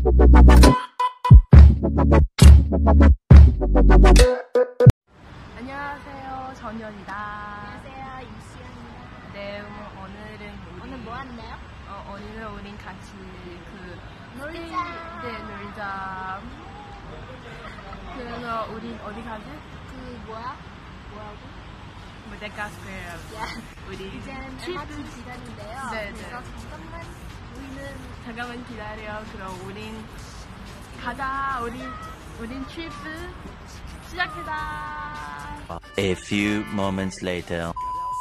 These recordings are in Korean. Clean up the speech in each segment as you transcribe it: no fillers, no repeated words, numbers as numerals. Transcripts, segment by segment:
안녕하세요, 전현이다. 안녕하세요, 임시연입니다. 네, 오늘 뭐 하나요? 오늘은 우린 같이 놀자. 네, 놀자. 그래서 우린 어디 가지? 뭐라고? 무대가 스퀘어. 우리 이제는 칩. MRT 기다린대요. 네, 그래서 네. 잠깐만 잠깐만 기다려. 그럼 우린 가자. 우린 트리프 시작해다. A few moments later.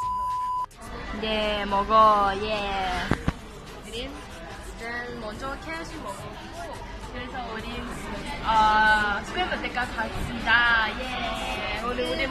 네, 먹어. 예. 우린 일단 먼저 캐시 먹고 그래서 우린 스퀘어 무대가 갔습니다. 예. 우리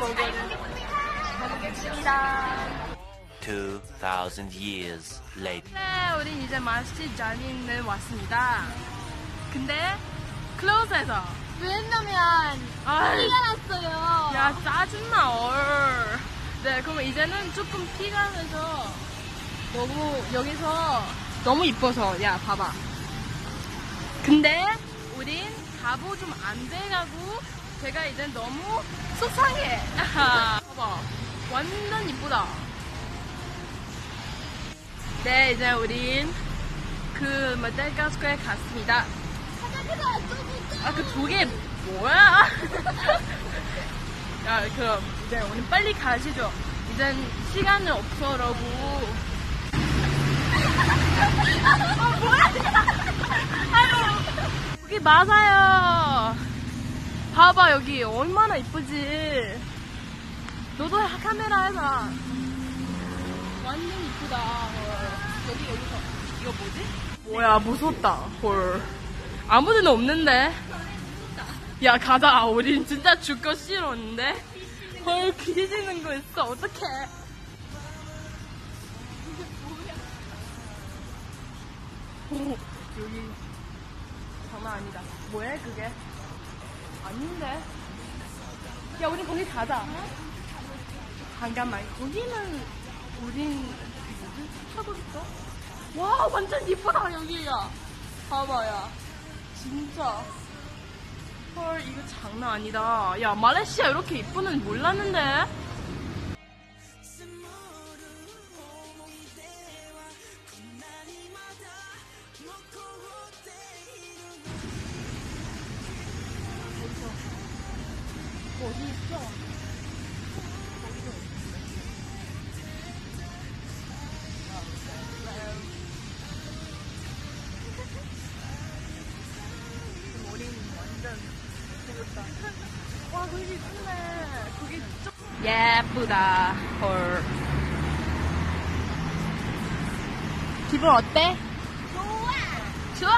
먹겠습니다. 2,000 years later. 네, 우린 이제 마스지 자민을 왔습니다. 근데 클로즈해서 왜냐면 아이, 티가 났어요. 야 짜증나 얼. 네, 그럼 이제는 조금 티가 나서 너무 여기서 너무 이뻐서 야 봐봐. 근데 우린 가보 좀 안 돼가고 제가 이제 너무 속상해. 봐봐, 완전 이쁘다. 네, 이제 우린 그 메델가 스퀘어 갔습니다. 그 두 개 뭐야? 야, 그럼 이제 오늘 빨리 가시죠. 이젠 시간은 없어라고. 뭐야? 여기 맞아요. 봐봐, 여기 얼마나 이쁘지. 너도 카메라에서 완전 이쁘다. 여기서 이거 뭐지? 뭐야, 무섭다. 헐. 아무 데는 없는데. 야, 가자. 우린 진짜 죽고 싫었는데. 헐, 뒤지는 거 있어. 어떡해. 오, 여기 장난 아니다. 뭐야, 그게? 아닌데. 야, 우린 거기 가자. 잠깐만. 거기는 우린 뭐지? 차고 있어? 와, 완전 이쁘다, 여기가. 봐봐야. 진짜. 헐, 이거 장난 아니다. 야, 말레이시아 이렇게 이쁘는 몰랐는데? 어디 있어? 와, 거기 이쁘네. 거기 예쁘다. 헐. 기분 어때? 좋아.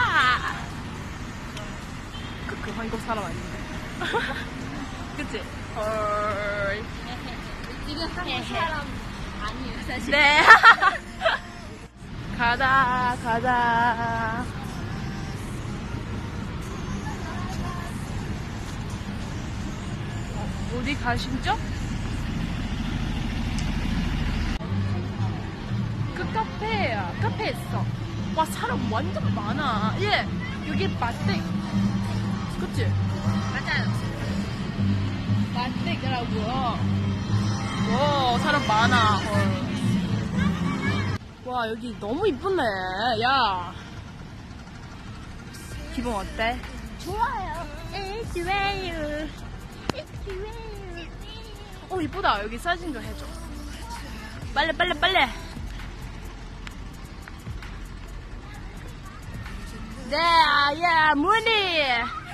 그 한국 사람 아닌데. 그치? 헐. 지금 한국 사람 아니에요, 사실. 네. 가자. 어디 가시죠? 그 카페야. 카페 있어. 와, 사람 완전 많아. 예, 여기 맛댁. 그치? 맞아요. 맛댁이라고요. 와, 사람 많아. 헐. 와, 여기 너무 이쁘네. 야, 기분 어때? 좋아요. 좋아요. 이쁘다. 여기 사진 좀 해줘. 빨리. 네, 야, 문이.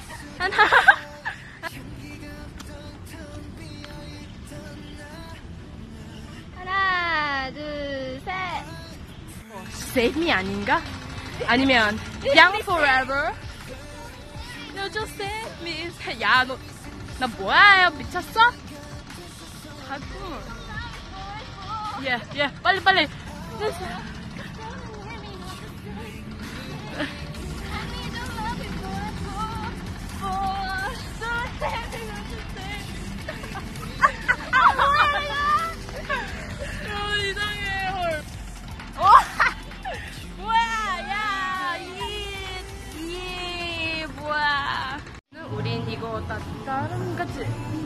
하나, 둘, 셋. Save me 아닌가? 아니면 Young Forever? No, just save me. 야, 나 뭐야? 미쳤어? 가끔. 예, 빨리. 이상해, 헐. 뭐야, 야, 우린 이거 다른 거지?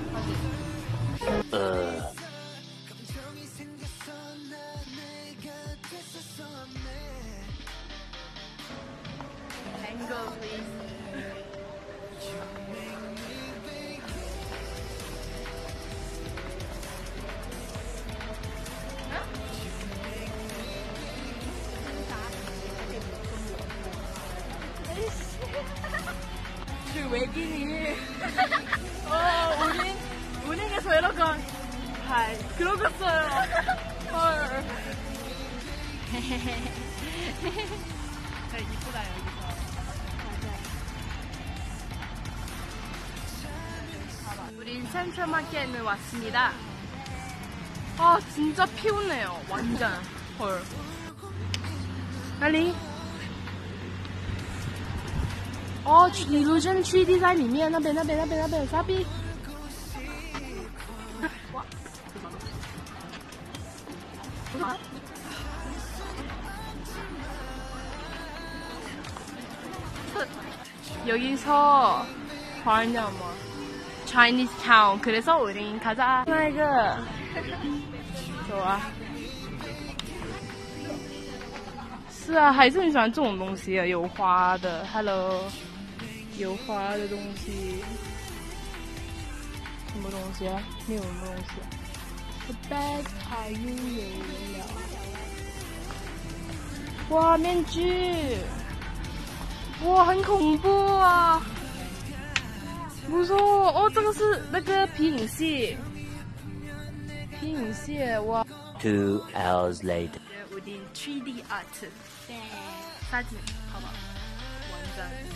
Mango, please. 그 외계인이 우리에서 이렇게 그러고 있어요. 헐. 이쁘다 여기서. 봐봐. 우린 센트럴마켓에 왔습니다. 아 진짜 피곤해요. 완전. 헐. 빨리. 哦，Illusion 3D 在里面，那边有傻逼。여기서 뭐냐 뭐 Chinese Town. 그래서 우린 가자. 那一个，走啊。是啊，还是很喜欢这种东西啊，有花的。Hello。有花的东西，什么东西啊？没有什么东西。The best are you 有了。哇，面具！哇，很恐怖啊！不错哦，这个是那个皮影戏，皮影戏哇。 2 hours later. 우린 3D art. 네. 사진 봐봐. 완전.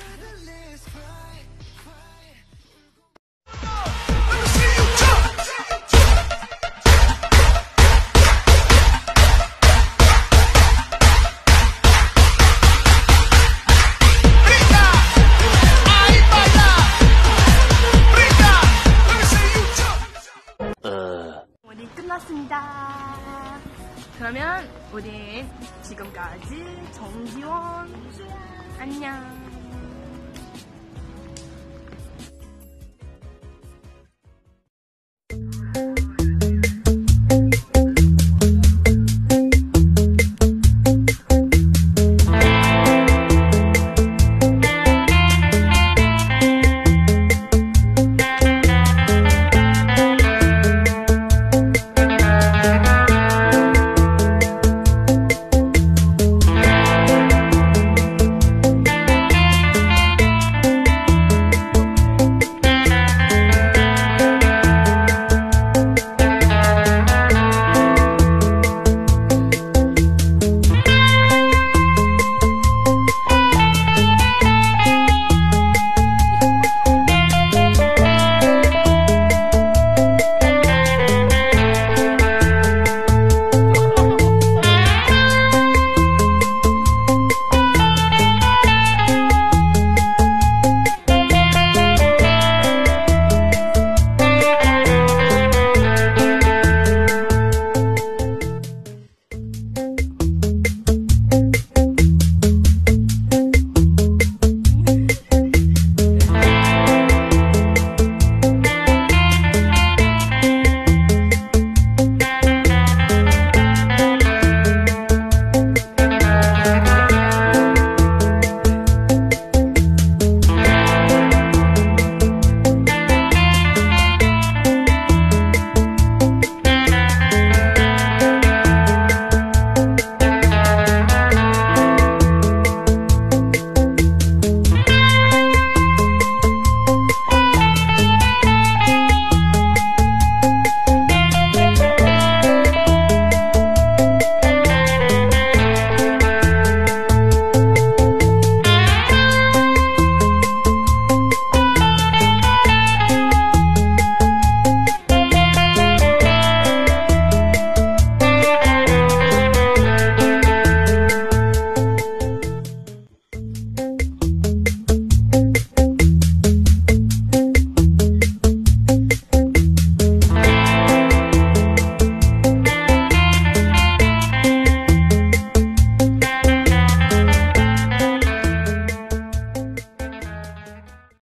우리 끝났습니다. 그러면 우리 지금까지 정지원 안녕.